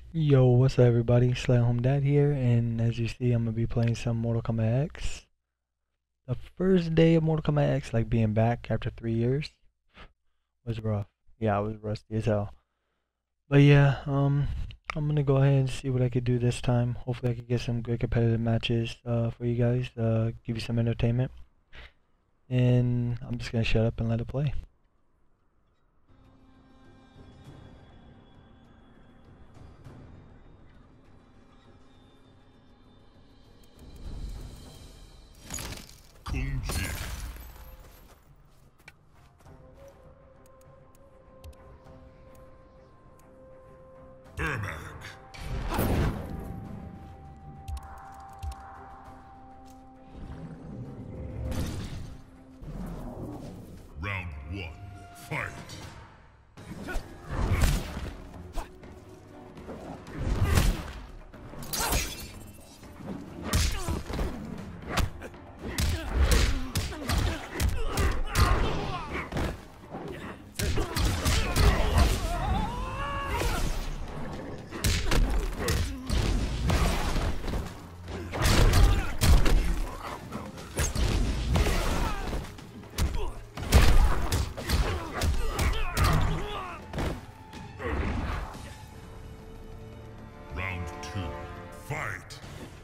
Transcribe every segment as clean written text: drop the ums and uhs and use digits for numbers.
Yo, what's up everybody? Slam Home Dad here, and as you see, I'm gonna be playing some Mortal Kombat X. The first day of Mortal Kombat X, like being back after 3 years, was rough. Yeah, I was rusty as hell. But yeah, I'm gonna go ahead and see what I could do this time. Hopefully, I could get some good competitive matches for you guys, give you some entertainment. And I'm just gonna shut up and let it play. Kung Jin. Ermac. Round one, fight. Round two, fight.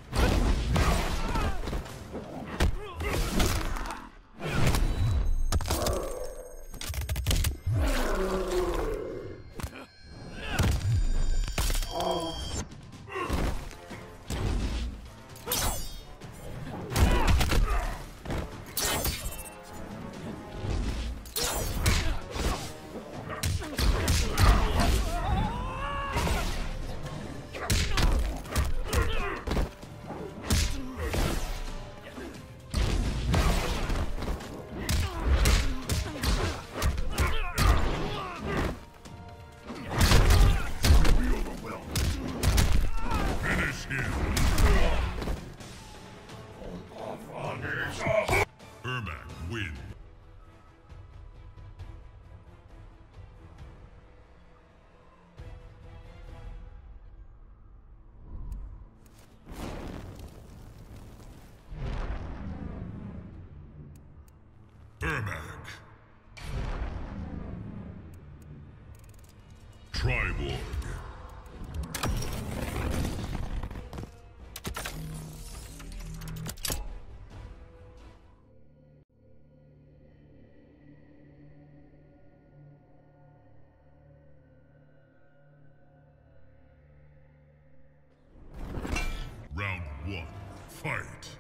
Finish him. Ermac win. Ermac. Triborg. Round one, fight.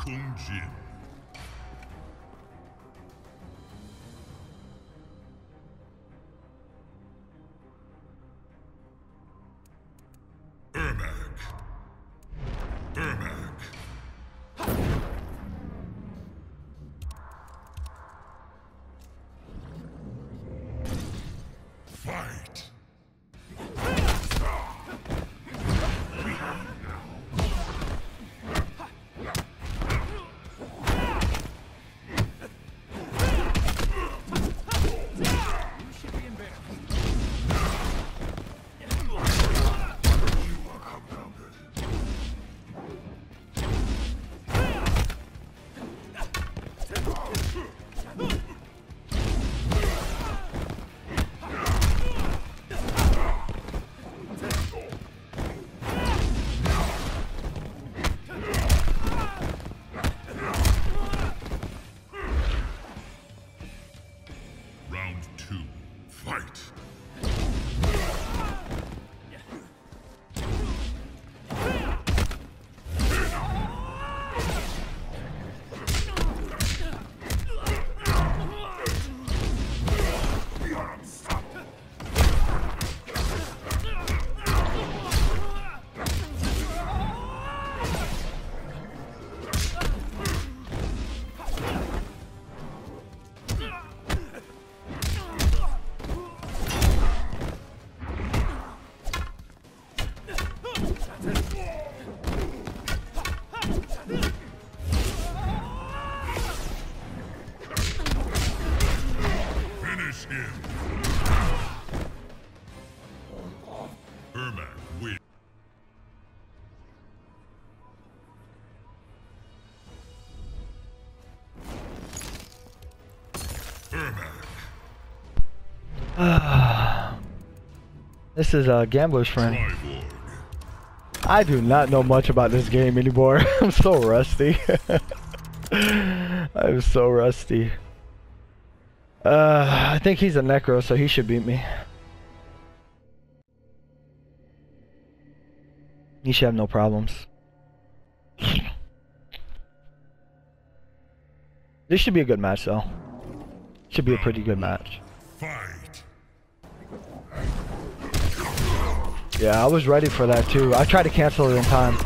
Kung Jin. Ermac. Ermac. Fight. Round 2. Fight. Finish him. Ermac wins. Ermac. This is Gambler's Friend. Triborg. I do not know much about this game anymore. I'm so rusty. I'm so rusty. I think he's a Necro, so he should beat me. He should have no problems. This should be a good match, though. Should be a pretty good match. Fight. Yeah, I was ready for that too. I tried to cancel it in time.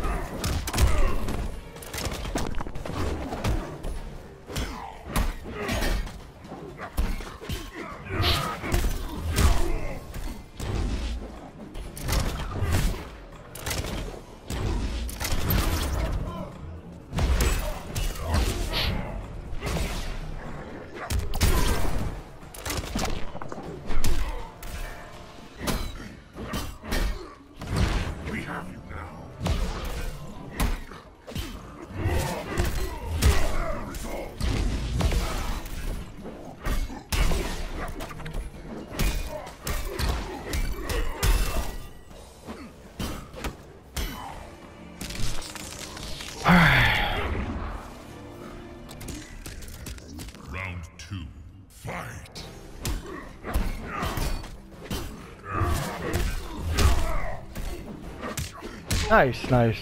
Round 2. Fight. Nice, nice.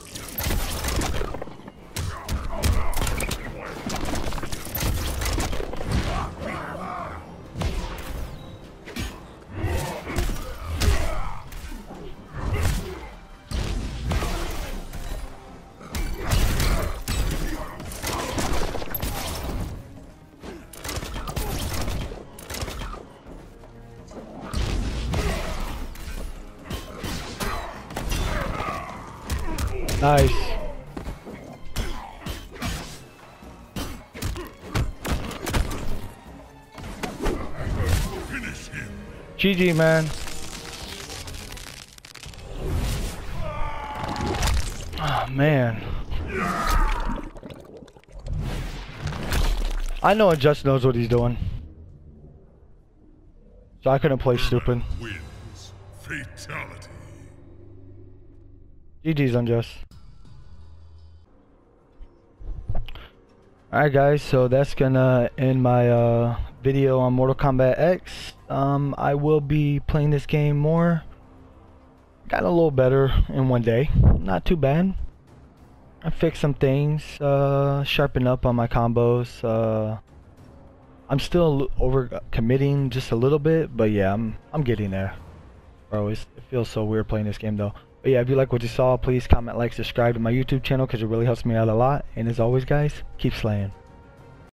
Nice. Finish him. GG, man. Oh, man. I know Unjust knows what he's doing. So I couldn't play stupid. Wins. Fatality. GG's Unjust. Alright guys, so that's gonna end my video on Mortal Kombat X. I will be playing this game more. Got a little better in one day. Not too bad. I fixed some things, sharpen up on my combos. I'm still over committing just a little bit, but yeah, I'm getting there. Bro, it feels so weird playing this game though. But yeah, if you like what you saw, please comment, like, subscribe to my YouTube channel because it really helps me out a lot. And as always, guys, keep slaying.